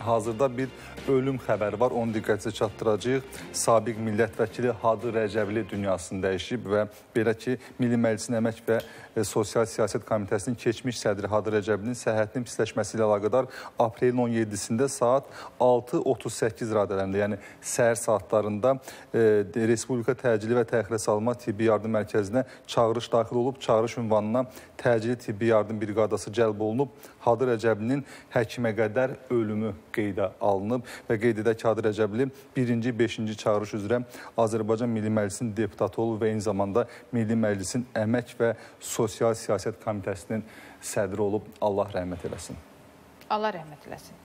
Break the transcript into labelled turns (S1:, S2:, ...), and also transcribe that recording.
S1: hazırda bir ölüm xəbəri var. Onu diqqətinizə çatdıracağıq. Sabiq millət vəkili Hadi Rəcəbli dünyasını dəyişib və belə ki, Milli Məclisin Əmək və Sosial Siyasət Komitəsinin keçmiş sədri Hadi Rəcəblinin səhhətinin pisləşməsi ilə əlaqədar aprelin 17-sində saat 6:38 radələrində, yəni səhər saatlarında Respublika Təcili və Təxirə Salma Tibbi Yardım Mərkəzinə çağırış daxil olub. Çağırış ünvanına təcili tibbi yardım briqadası cəlb olunub. Hadi Rəcəblinin həkimə qədər ölümü qeydə alınıb və qeyd edək ki, Hadi Rəcəbli 1-ci, 5-ci çağırış üzrə Azərbaycan Milli Məclisinin deputatı olub və eyni zamanda Milli Məclisin Əmək və Sosial Siyasət Komitəsinin sədri olub. Allah rəhmət eləsin.
S2: Allah rəhmət eləsin.